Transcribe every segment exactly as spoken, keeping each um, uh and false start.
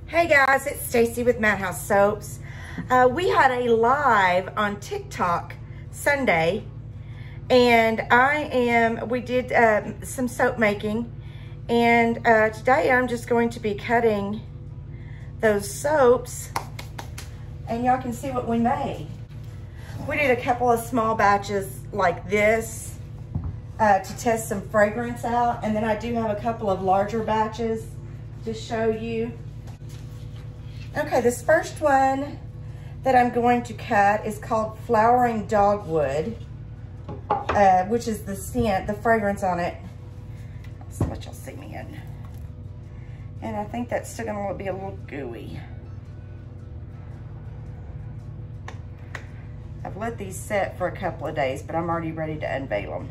Hey guys, it's Stacy with Madhouse Soaps. Uh, we had a live on TikTok Sunday, and I am, we did um, some soap making, and uh, today I'm just going to be cutting those soaps, and y'all can see what we made. We did a couple of small batches like this uh, to test some fragrance out, and then I do have a couple of larger batches to show you. Okay, this first one that I'm going to cut is called Flowering Dogwood, uh, which is the scent, the fragrance on it. Let's see what y'all see me in. And I think that's still gonna be a little gooey. I've let these set for a couple of days, but I'm already ready to unveil them.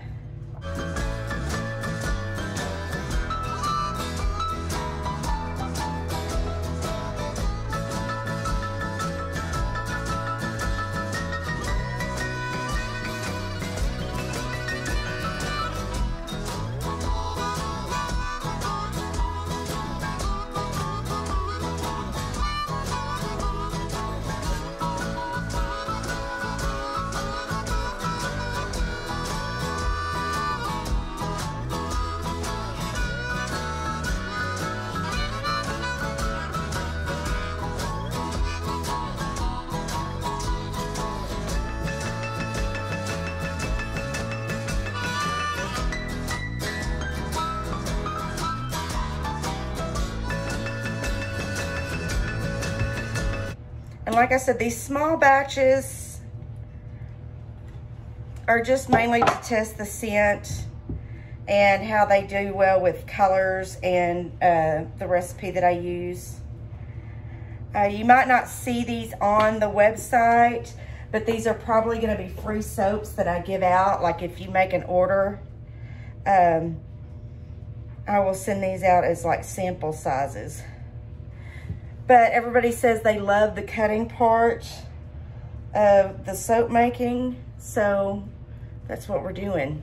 And like I said, these small batches are just mainly to test the scent and how they do well with colors and uh, the recipe that I use. Uh, you might not see these on the website, but these are probably gonna be free soaps that I give out. Like if you make an order, um, I will send these out as like sample sizes. But everybody says they love the cutting part of the soap making, so that's what we're doing.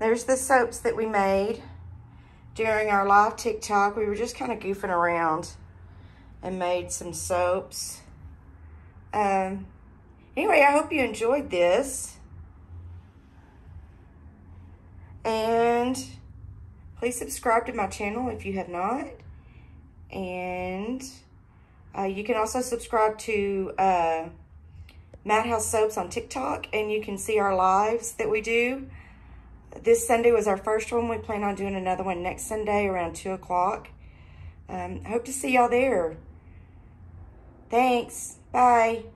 there's the soaps that we made during our live TikTok. We were just kind of goofing around and made some soaps. Um, anyway, I hope you enjoyed this. And please subscribe to my channel if you have not. And uh, you can also subscribe to uh, Madhouse Soaps on TikTok, and you can see our lives that we do. This Sunday was our first one. We plan on doing another one next Sunday around two o'clock. Um, I hope to see y'all there. Thanks. Bye.